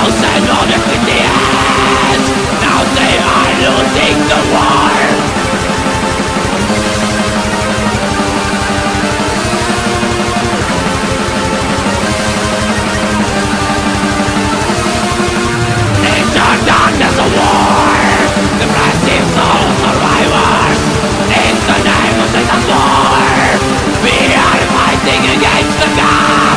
thousand objects in the end. Now they are losing the war. Into darkness of war, the massive soul of survivors. In the name of Satan's war, we are fighting against the God.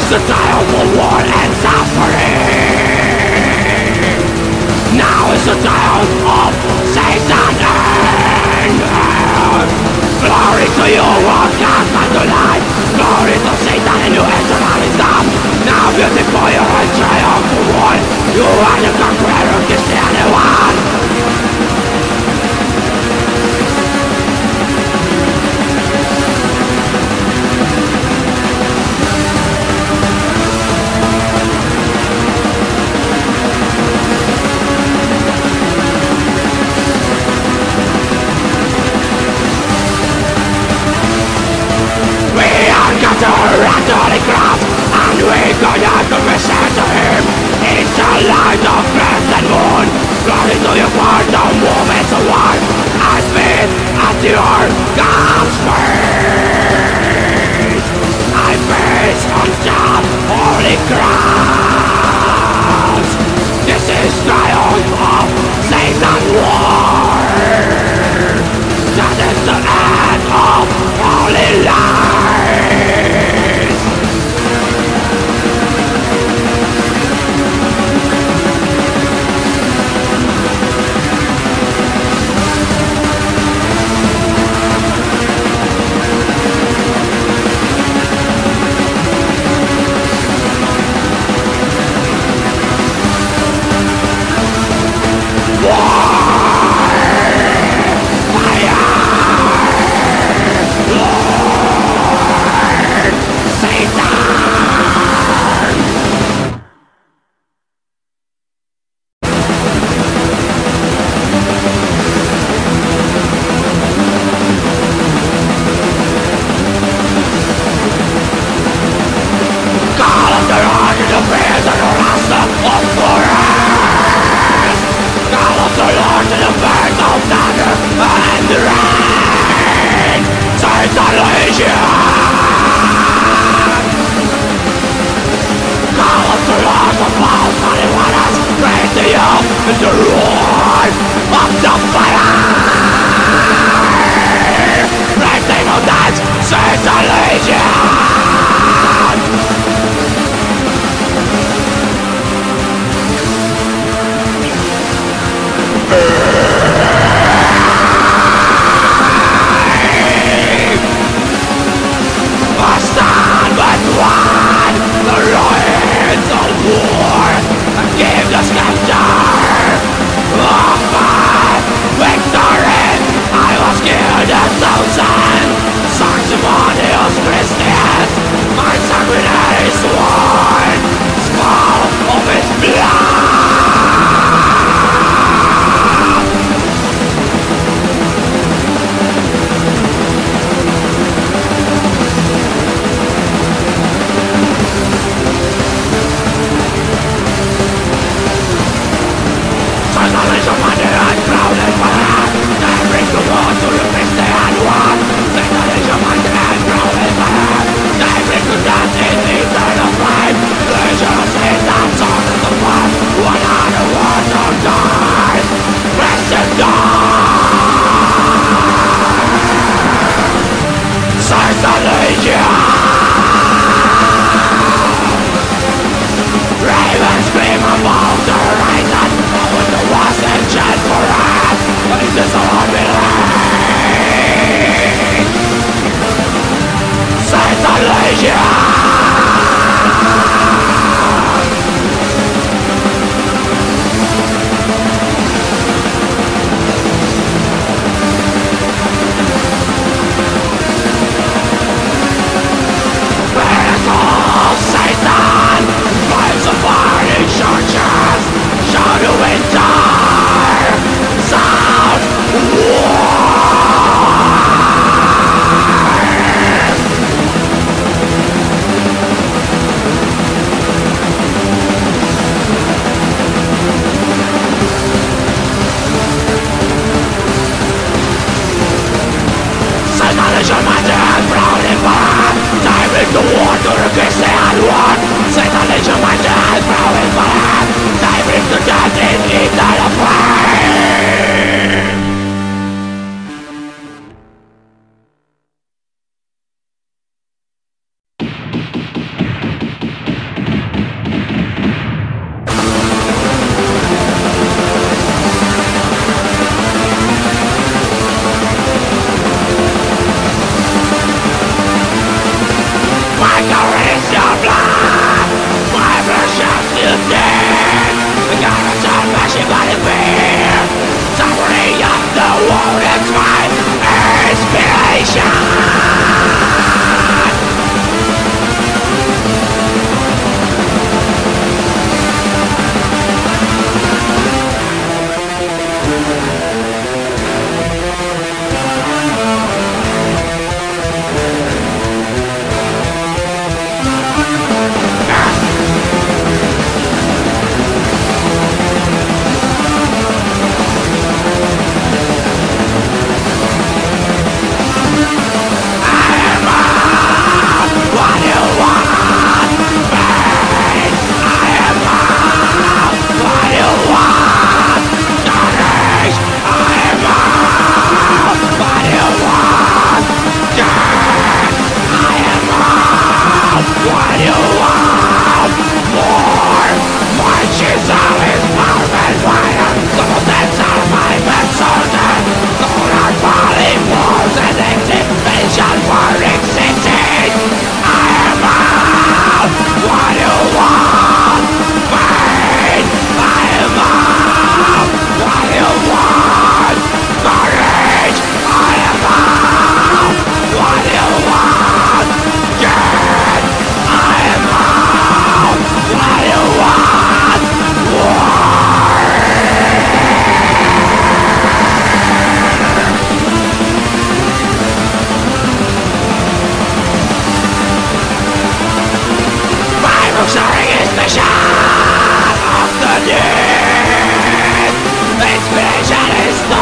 is a time for war and suffering. Now is the time of Satan and hell. Glory to you, one cast at the light. Glory to Satan and you enter on his dumb. Now beautiful you and triumphant one. You are the conqueror of Christianity one. At all the cross, and we gonna represent to him into light of earth and moon. Glory to your part, the moments of war, as faith at your God's feet. I face on top holy cross. This is triumph of Satan's war. That is the end of holy life. The roar of the fire, rising on that Satan stand with one, the lions of war, and give the scepter. Victory! I was killed 1,000 sanctimonious Christians. My sanguinary sword, small of its blood. Silence of money and crowded fire. They bring the war to the Christian one. Silence of money and crowded fire. They bring to death in eternal flame. Legion of Satan, sons of the blood. One on the water dies. Rest and die. Satan Legion. Ravens scream above the horizon. When the was enchant for us, is this all I believe? Satan Legion. fighting fear. Suffering of the world is my inspiration. Sharing is the shot of the need. Inspiration is the